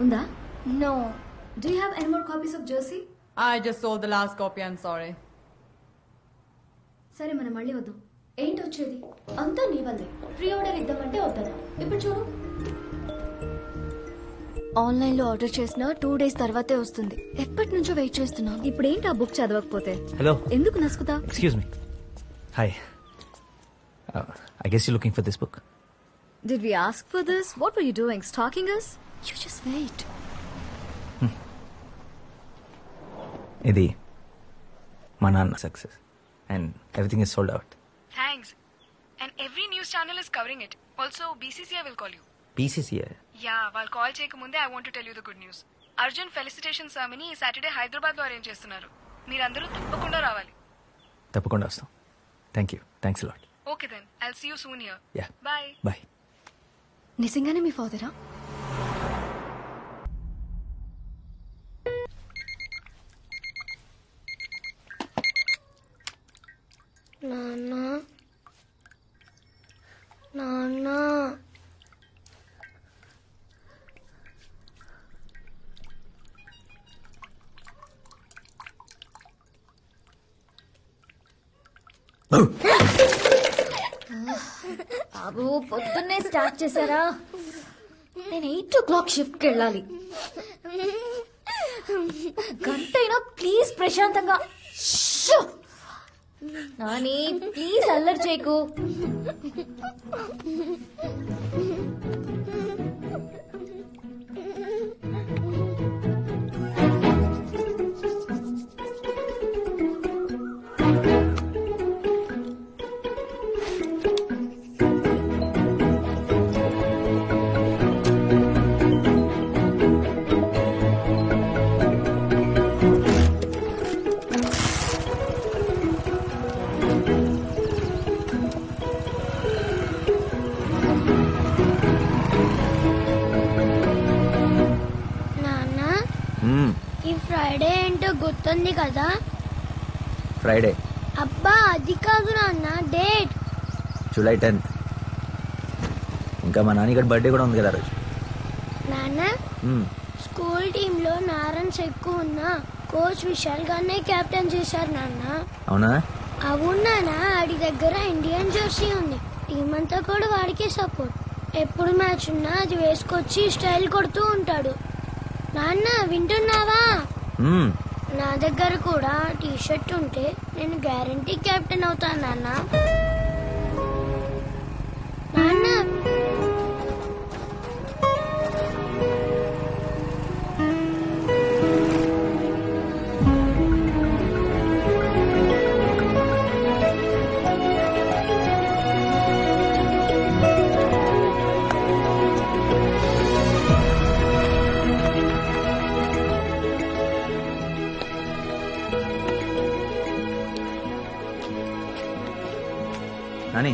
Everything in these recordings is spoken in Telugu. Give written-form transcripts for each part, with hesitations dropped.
ఉందా? No. Do you have any more copies of Jersey? I just sold the last copy, I'm sorry. సరే మనం మళ్ళీ వద్దాం. ఏంటి వచ్చేది? అంతా నీ వల్లే. ప్రీ ఆర్డర్ ఇద్దామంటే వద్దన్నా. ఇప్పుడు చూడు. ఆన్లైన్ లో ఆర్డర్ చేసినా 2 days తర్వాతే వస్తుంది. ఎప్పటి నుంచో వెయిట్ చేస్తున్నా. ఇప్పుడు ఏంటి ఆ బుక్ చదవకపోతే? హలో. ఎందుకు నసుకుతా? Excuse me. Hi. I guess you're looking for this book. Did we ask for this? What were you doing? Stalking us? You just wait. ఇది మా నాన్న success and everything is sold out. Thanks. And every news channel is covering it. Also, BCCI will call you. BCCI? Yeah, వాళ్ళు కాల్ చేయకముందే I want to tell you the good news. Arjun felicitation ceremony ఈ సాటర్డే హైదరాబాద్ లో అరేంజ్ చేస్తున్నారు. మీరందరూ తప్పకుండా రావాలి. తప్పకుండా వస్తాం. Thank you. Thanks lot. Okay then. I'll see you soon here. Yeah. Bye. Bye. నిజంగానే మీ ఫాదరా? నాన్న నాన్న బాబు పొద్దున్నే స్టార్ట్ చేశారా? నేను 8 o'clock షిఫ్ట్కి వెళ్ళాలి. గంటైనా ప్లీజ్ ప్రశాంతంగా. నాని ప్లీజ్ అల్లరి చేయకు. ఫ్రైడే ఏంటో గుర్తుంది కదా? ఫ్రైడే? అబ్బా అది కాదు నాన్న, డేట్ జూలై 10th. ఇంకా మా నాన్నగారి బర్త్డే కూడా ఉంది కదా రోజు. నాన్న స్కూల్ టీమ్ లో నారన్స్ ఎక్కువ ఉన్నా కోచ్ విశాల్ గానే కెప్టెన్ చేశారు నాన్న. అవునా? అవును నాన్న, ఆడి దగ్గర ఇండియన్ జెర్సీ ఉంది. టీం అంతా కూడా వాడికే సపోర్ట్. ఎప్పుడు మ్యాచ్ ఉన్నా అది వేసుకొచ్చి స్టైల్ కొడుతూ ఉంటాడు. నాన్న వింటున్నావా? నా దగ్గర కూడా టీ షర్ట్ ఉంటే నేను గ్యారంటీ కెప్టెన్ అవుతాను నాన్న. నాన్న నాని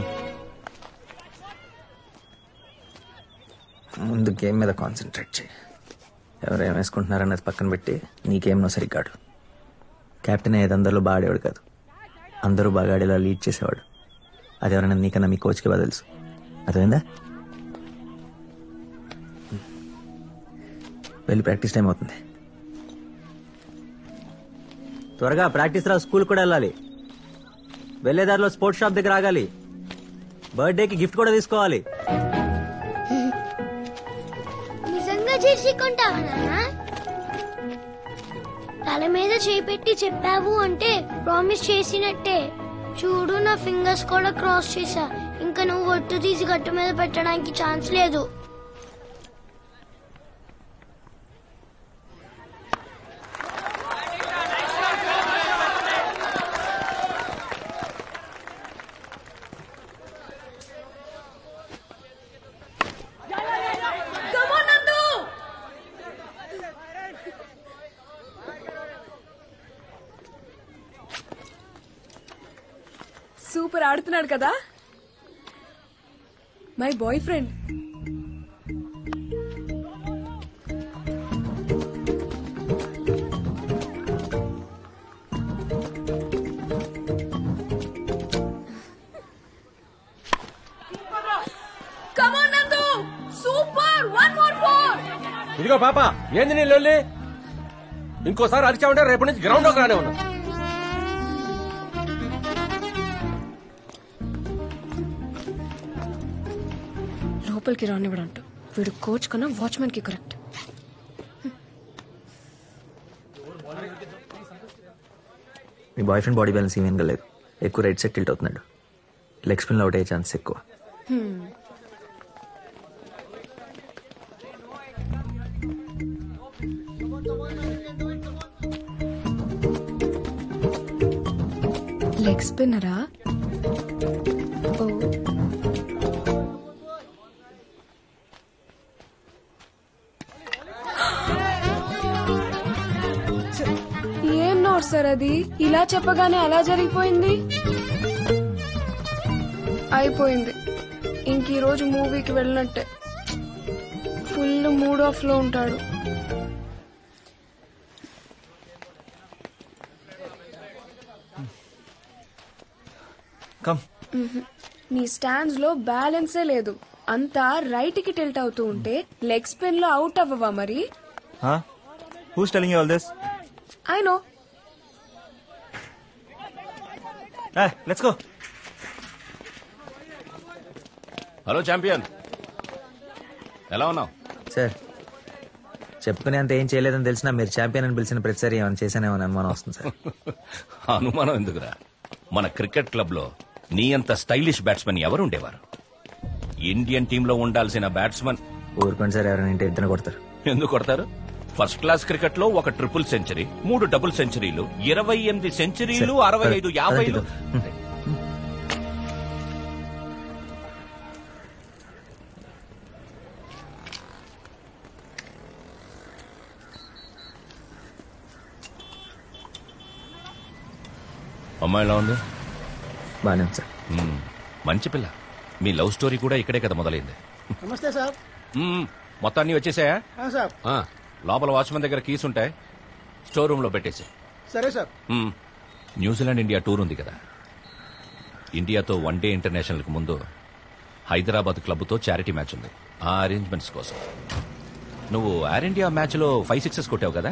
ముందు గేమ్ మీద కాన్సన్ట్రేట్ చేయి. ఎవరేం వేసుకుంటున్నారన్నది పక్కన పెట్టి నీ గేమ్ను సరిగ్గాడు. కెప్టెన్ అయ్యేది అందరిలో బాగా ఆడేవాడు కాదు, అందరూ బాగా ఆడేలా లీడ్ చేసేవాడు. అది ఎవరైనా నీకన్నా మీ కోచ్కి బాగా తెలుసు. అర్థమైందా? వెళ్ళి ప్రాక్టీస్ టైం అవుతుంది. త్వరగా ప్రాక్టీస్ రా, స్కూల్ కూడా వెళ్ళాలి. వెళ్లేదారిలో స్పోర్ట్స్ షాప్ దగ్గర ఆగాలి. బర్త్డేకి గిఫ్ట్ కూడా తీసుకోవాలి. నిజంగా జెర్సీ కొంటావా నాన్న? తల మీద చేయి పెట్టి చెప్పావు అంటే ప్రామిస్ చేసినట్టే. చూడు నా ఫింగర్స్ కూడా క్రాస్ చేశా. ఇంకా నువ్వు ఒట్టు తీసి గట్టు మీద పెట్టడానికి ఛాన్స్ లేదు. సూపర్ ఆడుతున్నాడు కదా మై బాయ్ ఫ్రెండ్. ఇదిగో పాప, ఏంది నీ లొల్లి? ఇంకోసారి అరిచామంటే రేపటి నుంచి గ్రౌండ్ లోకి రానే ఉన్నా. లోపలికి రానివ్వడంట. వీడు కోచ్ కన్నా వాచ్మెన్ కి కరెక్ట్. మీ boy friend body balance even గా లేదు. ఎక్కువ రైట్ సైడ్ టిల్ట్ అవుతున్నాడు. లెగ్ స్పిన్ లో అవుట్ అయ్యే ఛాన్స్ ఎక్కువ. లెగ్ స్పిన్నరా? ఏం నోట్ సార్ అది? ఇలా చెప్పగానే అలా జరిగిపోయింది. అయిపోయింది. ఇంక ఈ రోజు మూవీకి వెళ్ళినట్టే. ఫుల్ మూడ్ ఆఫ్ లో ఉంటాడు. నీ స్టాండ్స్ లో బ్యాలెన్సే లేదు. అంతా రైట్ కి టిల్ట్ అవుతూ ఉంటే లెగ్ స్పిన్ లో అవుట్ అవ్వవా మరి? Who's telling you all this? I know. Hey, let's go. Hello champion, ఎలా ఉన్నావు? సార్ చెప్పుకునే అంత ఏం చేయలేదని తెలిసినా మీరు ఛాంపియన్ అని పిలిచిన ప్రతిసారి ఏమైనా చేశానేమని అనుమానం వస్తుంది సార్. అనుమానం ఎందుకురా? మన క్రికెట్ క్లబ్ లో నీ అంత స్టైలిష్ బ్యాట్స్మెన్ ఎవరు ఉండేవారు? ఇండియన్ టీమ్ లో ఉండాల్సిన బ్యాట్స్మెన్. ఊరుకోండి సార్, ఎవరైనా ఇంటి ఇద్దరు కొడతారు. ఎందుకు కొడతారు? ఫస్ట్ క్లాస్ క్రికెట్ లో ఒక ట్రిపుల్ సెంచరీ, 3 డబుల్ సెంచరీలు, 28 సెంచరీలు, 65, 50. అమ్మాయి ఎలా ఉంది? బానే ఉంది సార్. మంచి పిల్ల. మీ లవ్ స్టోరీ కూడా ఇక్కడే కదా మొదలైంది. నమస్తే సార్. మొత్తాన్ని వచ్చేసాయా? సార్ లోపల వాచ్మెన్ దగ్గర కీస్ ఉంటాయి, స్టోర్ రూమ్ లో పెట్టేసి. సరే సార్. న్యూజిలాండ్ ఇండియా టూర్ ఉంది కదా, ఇండియాతో వన్డే ఇంటర్నేషనల్ కి ముందు హైదరాబాద్ క్లబ్ తో చారిటీ మ్యాచ్ ఉంది. ఆ అరేంజ్మెంట్స్ కోసం నువ్వు ఎయిర్ ఇండియా మ్యాచ్ లో 5 6 కొట్టావు కదా.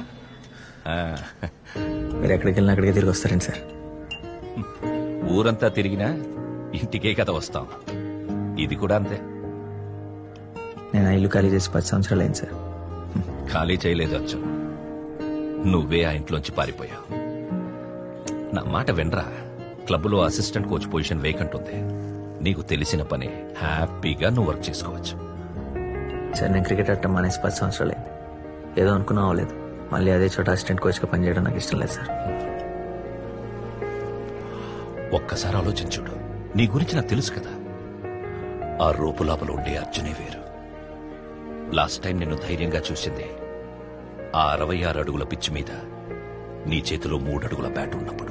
మీరు ఎక్కడికి వెళ్ళినా అక్కడికే తిరిగి వస్తారండి సార్. ఊరంతా తిరిగినా ఇంటికే కదా వస్తాం. ఇది కూడా అంతే. నేను ఆ ఇల్లు ఖాళీ చేసి 10 సంవత్సరాలు అయింది సార్. ఖాళీ చేయలేదు అర్జున్, నువ్వే ఆ ఇంట్లోంచి పారిపోయావు. నా మాట వినరా, క్లబ్లో అసిస్టెంట్ కోచ్ పొజిషన్ వేకెంట్ ఉంది. నీకు తెలిసిన పని హ్యాపీగా నువ్వు వర్క్ చేసుకోవచ్చు. సార్ నేను క్రికెట్ ఆడటం మానేసి 10 సంవత్సరాలు అయింది. ఏదో అనుకున్నా అవ్వలేదు. మళ్ళీ అదే చోట అసిస్టెంట్ కోచ్ గా పనిచేయడం నాకు ఇష్టం లేదు సార్. ఒక్కసారి ఆలోచించుడు. నీ గురించి నాకు తెలుసు కదా. ఆ రూపు లోపల ఉండే అర్జునే వేరు. లాస్ట్ టైం నిన్ను ధైర్యంగా చూసింది ఆ 66 అడుగుల పిచ్ మీద నీ చేతిలో 3 అడుగుల బ్యాట్ ఉన్నప్పుడు.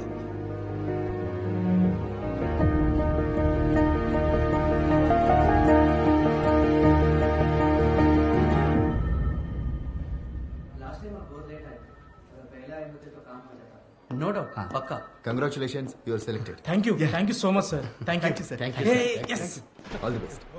No doubt, pakka. Congratulations, you are selected. Thank you so much, sir. Thank you, sir. Thank you, Hey, sir. yes. All the best.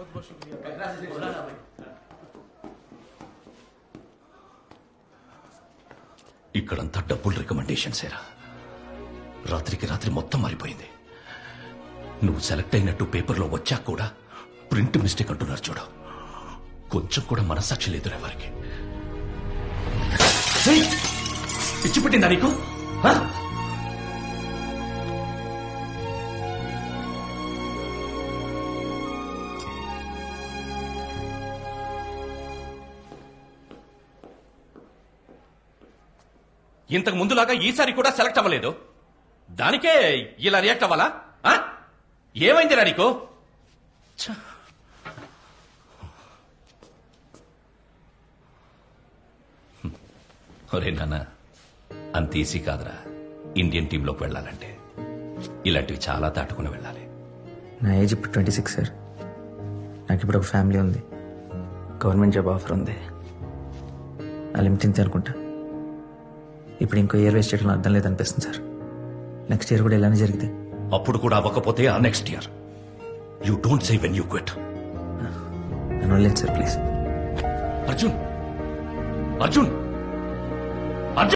ఇక్కడంతా డబ్బులు రికమెండేషన్స్ ఏరా. రాత్రికి రాత్రి మొత్తం మారిపోయింది. నువ్వు సెలెక్ట్ అయినట్టు పేపర్లో వచ్చాక కూడా ప్రింట్ మిస్టేక్ అంటున్నారు చూడ. కొంచెం కూడా మనసాక్షి లేదు ఎవరికి. పిచ్చి పుట్టిందా నీకు? ఇంతకు ముందులాగా ఈసారి కూడా సెలెక్ట్ అవ్వలేదు. దానికే ఇలా రియాక్ట్ అవ్వాలా? ఏమైందిరా నీకు? ఒరే నాన్న, అంత ఈజీ కాదురా ఇండియన్ టీంలోకి వెళ్ళాలంటే. ఇలాంటివి చాలా దాటుకుని వెళ్ళాలి. నా ఏజ్ ఇప్పుడు 26 సార్. నాకు ఇప్పుడు ఒక ఫ్యామిలీ ఉంది, గవర్నమెంట్ జాబ్ ఆఫర్ ఉంది. ఆ లిమిట్ ఇంతే అనుకుంటా. ఇప్పుడు ఇంకో ఇయర్ వేస్ట్ చేయడం అర్థం లేదనిపిస్తుంది సార్. నెక్స్ట్ ఇయర్ కూడా ఇలానే జరిగితే? అప్పుడు కూడా అవ్వకపోతే ఆ next year. You don't say when you quit. నన్ను వదిలేండి సార్ ప్లీజ్. అర్జున్, అర్జున్